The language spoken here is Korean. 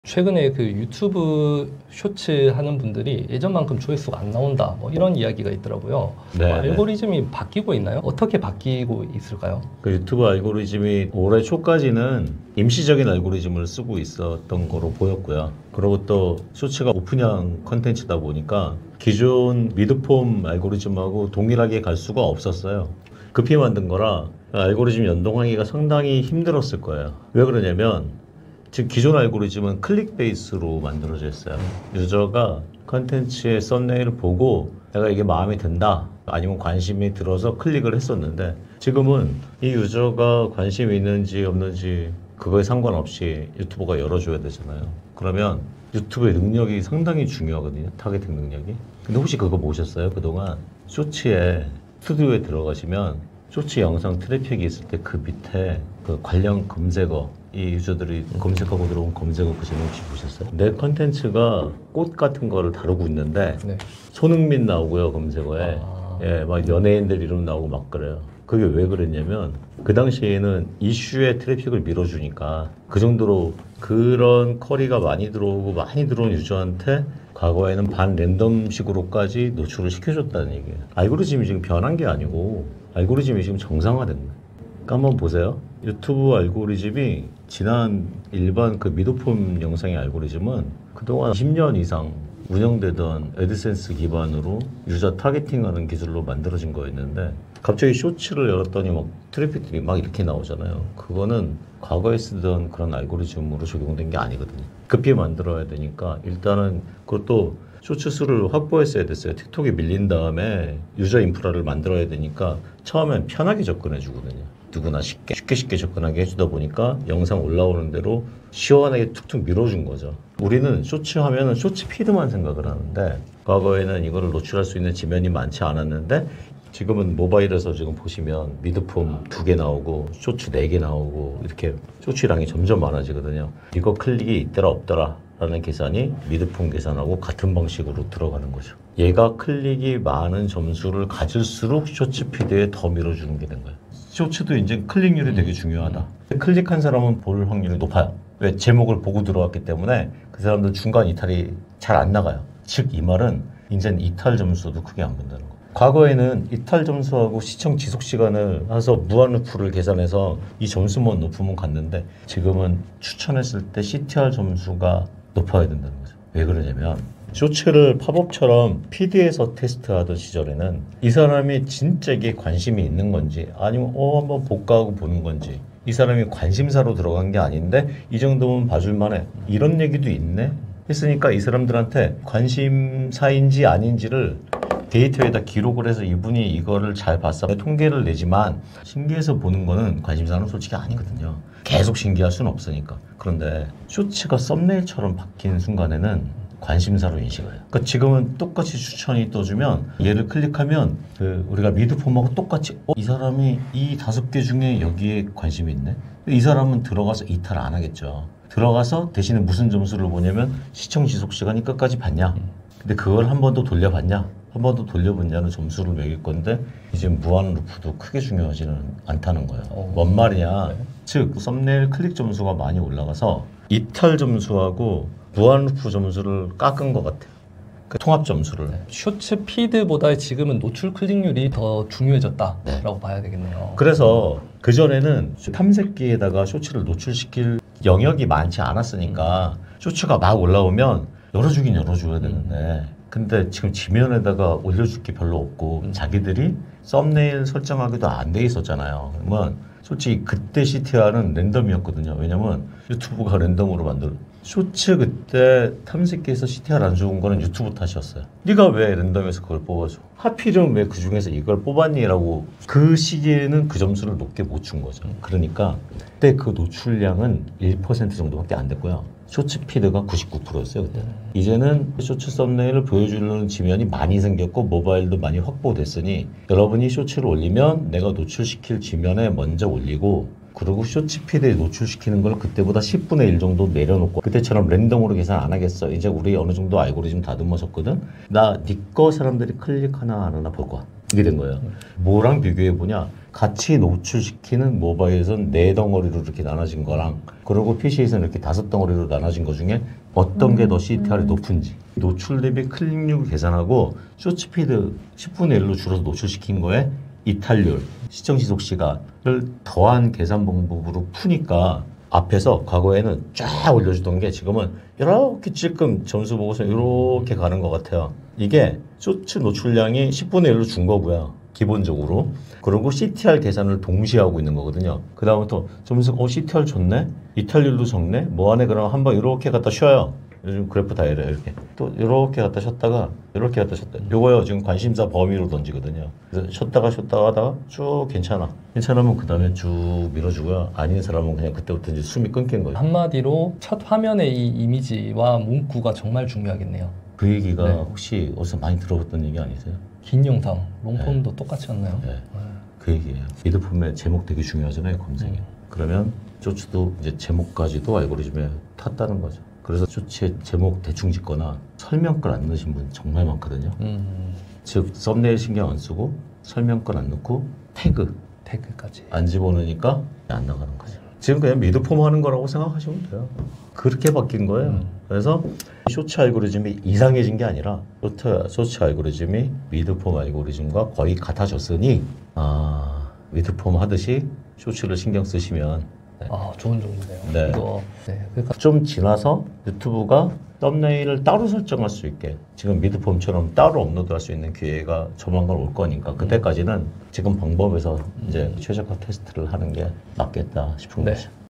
최근에 그 유튜브 쇼츠 하는 분들이 예전만큼 조회수가 안 나온다 뭐 이런 이야기가 있더라고요. 네, 알고리즘이 바뀌고 있나요? 어떻게 바뀌고 있을까요? 그 유튜브 알고리즘이 올해 초까지는 임시적인 알고리즘을 쓰고 있었던 거로 보였고요. 그리고 또 쇼츠가 오픈형 컨텐츠다 보니까 기존 미드폼 알고리즘하고 동일하게 갈 수가 없었어요. 급히 만든 거라 알고리즘 연동하기가 상당히 힘들었을 거예요. 왜 그러냐면 지금 기존 알고리즘은 클릭 베이스로 만들어져 있어요. 유저가 컨텐츠의 썸네일을 보고 내가 이게 마음에 든다 아니면 관심이 들어서 클릭을 했었는데 지금은 이 유저가 관심이 있는지 없는지 그거에 상관없이 유튜버가 열어줘야 되잖아요. 그러면 유튜브의 능력이 상당히 중요하거든요. 타겟팅 능력이. 근데 혹시 그거 보셨어요? 그동안 쇼츠에 스튜디오에 들어가시면 쇼츠 영상 트래픽이 있을 때 그 밑에 그 관련 검색어 이 유저들이 검색하고 들어온 검색어 그 제목 혹시 보셨어요? 내 컨텐츠가 꽃 같은 거를 다루고 있는데 네. 손흥민 나오고요 검색어에 예, 막 연예인들 이름 나오고 막 그래요. 그게 왜 그랬냐면 그 당시에는 이슈의 트래픽을 밀어주니까 그 정도로 그런 쿼리가 많이 들어오고 많이 들어온 유저한테 과거에는 반 랜덤식으로까지 노출을 시켜줬다는 얘기예요. 알고리즘이 지금 변한 게 아니고 알고리즘이 지금 정상화된 거예요. 그러니까 한번 보세요. 유튜브 알고리즘이 지난 일반 그 미드폼 영상의 알고리즘은 그동안 10년 이상 운영되던 애드센스 기반으로 유저 타겟팅하는 기술로 만들어진 거였는데 갑자기 쇼츠를 열었더니 막 트래픽들이 막 이렇게 나오잖아요. 그거는 과거에 쓰던 그런 알고리즘으로 적용된 게 아니거든요. 급히 만들어야 되니까 일단은 그것도 쇼츠 수를 확보했어야 됐어요. 틱톡에 밀린 다음에 유저 인프라를 만들어야 되니까 처음엔 편하게 접근해 주거든요. 누구나 쉽게 접근하게 해주다 보니까 영상 올라오는 대로 시원하게 툭툭 밀어준 거죠. 우리는 쇼츠 하면은 쇼츠 피드만 생각을 하는데 과거에는 이거를 노출할 수 있는 지면이 많지 않았는데 지금은 모바일에서 지금 보시면 미드폼 2개 나오고 쇼츠 4개 나오고 이렇게 쇼츠량이 점점 많아지거든요. 이거 클릭이 있더라 없더라 라는 계산이 미드폼 계산하고 같은 방식으로 들어가는 거죠. 얘가 클릭이 많은 점수를 가질수록 쇼츠 피드에 더 밀어주는 게 된 거예요. 쇼츠도 이제 클릭률이 되게 중요하다. 클릭한 사람은 볼 확률이 높아요. 왜? 제목을 보고 들어왔기 때문에 그 사람들 중간 이탈이 잘 안 나가요. 즉 이 말은 이제는 이탈 점수도 크게 안 본다는 거. 과거에는 이탈 점수하고 시청 지속 시간을 해서 무한루프를 계산해서 이 점수만 높으면 갔는데 지금은 추천했을 때 CTR 점수가 높아야 된다는 거죠. 왜 그러냐면 쇼츠를 팝업처럼 PD에서 테스트하던 시절에는 이 사람이 진짜 이게 관심이 있는 건지 아니면 한번 볼까 하고 보는 건지 이 사람이 관심사로 들어간 게 아닌데 이 정도면 봐줄만해 이런 얘기도 있네 했으니까 이 사람들한테 관심사인지 아닌지를 데이터에다 기록을 해서 이분이 이거를 잘 봤어 통계를 내지만 신기해서 보는 거는 관심사는 솔직히 아니거든요. 계속 신기할 수는 없으니까. 그런데 쇼츠가 썸네일처럼 바뀐 순간에는 관심사로 인식을 해요. 그러니까 지금은 똑같이 추천이 떠주면 얘를 클릭하면 우리가 미드폼하고 똑같이 이 사람이 이 5개 중에 여기에 관심이 있네. 이 사람은 들어가서 이탈 안 하겠죠. 들어가서 대신에 무슨 점수를 보냐면 시청 지속 시간이 끝까지 봤냐. 근데 그걸 한 번 더 돌려봤냐. 한 번 더 돌려봤냐는 점수를 매길 건데 이제 무한 루프도 크게 중요하지는 않다는 거예요. 뭔 말이냐. 네. 즉 썸네일 클릭 점수가 많이 올라가서 이탈 점수하고 무한 루프 점수를 깎은 것 같아요. 그 통합 점수를. 네. 쇼츠 피드보다 지금은 노출 클릭률이 더 중요해졌다라고 네. 봐야 되겠네요. 그래서 그전에는 탐색기에다가 쇼츠를 노출시킬 영역이 많지 않았으니까 쇼츠가 막 올라오면 열어주긴 열어줘야 되는데 근데 지금 지면에다가 올려줄 게 별로 없고 자기들이 썸네일 설정하기도 안 돼 있었잖아요. 그러면 솔직히 그때 CTR은 랜덤이었거든요. 왜냐면 유튜브가 랜덤으로 쇼츠 그때 탐색기에서 CTR 안 좋은 거는 유튜브 탓이었어요. 네가 왜 랜덤에서 그걸 뽑아줘? 하필은 왜 그 중에서 이걸 뽑았니? 라고 그 시기에는 그 점수를 높게 못 준 거죠. 그러니까 그때 그 노출량은 1% 정도밖에 안 됐고요. 쇼츠 피드가 99%였어요 그때. 이제는 쇼츠 썸네일을 보여주는 지면이 많이 생겼고 모바일도 많이 확보됐으니 여러분이 쇼츠를 올리면 내가 노출시킬 지면에 먼저 올리고 그리고 쇼츠피드에 노출시키는 걸 그때보다 10분의 1 정도 내려놓고 그때처럼 랜덤으로 계산 안 하겠어. 이제 우리 어느 정도 알고리즘 다듬어졌거든. 나 네 거 사람들이 클릭하나 안 하나 볼 거야. 이게 된 거예요. 뭐랑 비교해 보냐? 같이 노출시키는 모바일에선 4덩어리로 이렇게 나눠진 거랑 그리고 PC에서는 이렇게 5덩어리로 나눠진 거 중에 어떤 게 더 CTR이 높은지 노출 대비 클릭률 계산하고 쇼츠피드 10분의 1로 줄여서 노출시킨 거에 이탈률, 시청 지속 시간을 더한 계산 방법으로 푸니까 앞에서 과거에는 쫙 올려주던 게 지금은 이렇게 찔끔 점수 보고서 이렇게 가는 것 같아요. 이게 쇼츠 노출량이 10분의 1로 준 거고요. 기본적으로. 그리고 CTR 계산을 동시에 하고 있는 거거든요. 그 다음부터 점수, CTR 좋네? 이탈률도 적네? 뭐 하네? 그러면 한번 이렇게 갖다 쉬어요. 요즘 그래프 다 이래요, 이렇게. 또 이렇게 갖다 쉬었다가, 이렇게 갖다 쉬었다. 요거요, 지금 관심사 범위로 던지거든요. 그래서 쉬었다가 하다가 쭉 괜찮아. 괜찮으면 그 다음에 쭉 밀어주고요. 아닌 사람은 그냥 그때부터 이제 숨이 끊긴 거예요. 한마디로 첫 화면의 이 이미지와 문구가 정말 중요하겠네요. 그 얘기가 네. 혹시 어디서 많이 들어봤던 얘기 아니세요? 긴 영상, 롱폼도 똑같이 였나요? 네. 그 얘기예요. 미드폼의 제목 되게 중요하잖아요, 검색이. 그러면 쇼츠도 이제 제목까지도 알고리즘에 탔다는 거죠. 그래서 쇼츠에 제목 대충 짓거나 설명글 안 넣으신 분 정말 많거든요. 즉 썸네일 신경 안 쓰고 설명글 안 넣고 태그까지. 안 집어넣으니까 안 나가는 거죠. 지금 그냥 미드폼 하는 거라고 생각하시면 돼요. 그렇게 바뀐 거예요. 그래서 쇼츠 알고리즘이 이상해진 게 아니라 쇼츠 알고리즘이 미드폼 알고리즘과 거의 같아졌으니 미드폼 하듯이 쇼츠를 신경 쓰시면 좋은 정보네요. 네. 이거, 그러니까 좀 지나서 유튜브가 썸네일을 따로 설정할 수 있게 지금 미드폼처럼 따로 업로드할 수 있는 기회가 조만간 올 거니까 그때까지는 지금 방법에서 이제 최적화 테스트를 하는 게 맞겠다 싶은 네. 거죠.